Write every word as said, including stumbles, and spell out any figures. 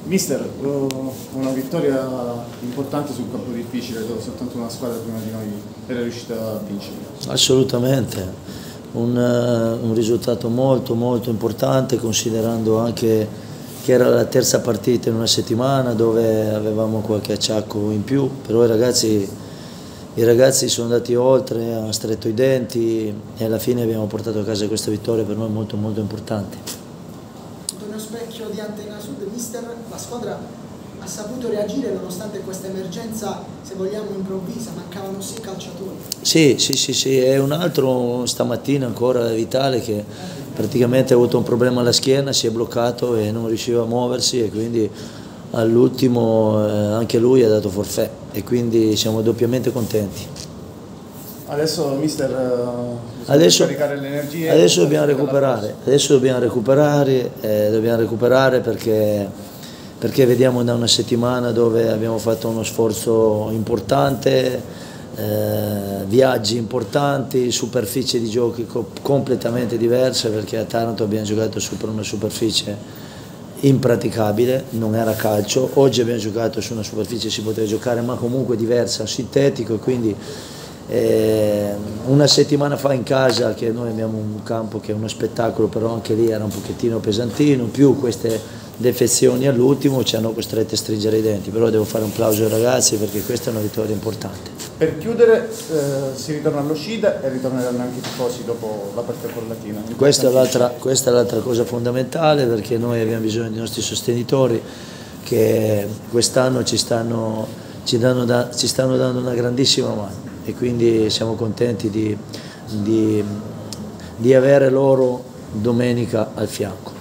Mister, una vittoria importante su un campo difficile dove soltanto una squadra prima di noi era riuscita a vincere. Assolutamente, un, un risultato molto molto importante considerando anche che era la terza partita in una settimana dove avevamo qualche acciacco in più, però i ragazzi, i ragazzi sono andati oltre, hanno stretto i denti e alla fine abbiamo portato a casa questa vittoria per noi molto molto importante. Uno specchio di Antena Sud, mister, la squadra ha saputo reagire nonostante questa emergenza, se vogliamo, improvvisa, mancavano sei calciatori. Sì, sì, sì, sì, è un altro stamattina ancora Vitale che praticamente ha avuto un problema alla schiena, si è bloccato e non riusciva a muoversi e quindi all'ultimo eh, anche lui ha dato forfait e quindi siamo doppiamente contenti. Adesso mister adesso, caricare le energie. Adesso dobbiamo recuperare, adesso dobbiamo recuperare, eh, dobbiamo recuperare perché, perché vediamo da una settimana dove abbiamo fatto uno sforzo importante, eh, viaggi importanti, superficie di giochi co completamente diverse perché a Taranto abbiamo giocato su per una superficie impraticabile, non era calcio, oggi abbiamo giocato su una superficie che si poteva giocare ma comunque diversa, sintetico e quindi Eh, una settimana fa in casa, che noi abbiamo un campo che è uno spettacolo, però anche lì era un pochettino pesantino, più queste defezioni all'ultimo ci hanno costretto a stringere i denti, però devo fare un plauso ai ragazzi perché questa è una vittoria importante. Per chiudere eh, si ritorna allo Scida e ritorneranno anche i tifosi dopo la partita con Latina. Questa è l'altra cosa fondamentale perché noi abbiamo bisogno dei nostri sostenitori che quest'anno ci stanno, ci, da, ci stanno dando una grandissima mano e quindi siamo contenti di, di, di avere loro domenica al fianco.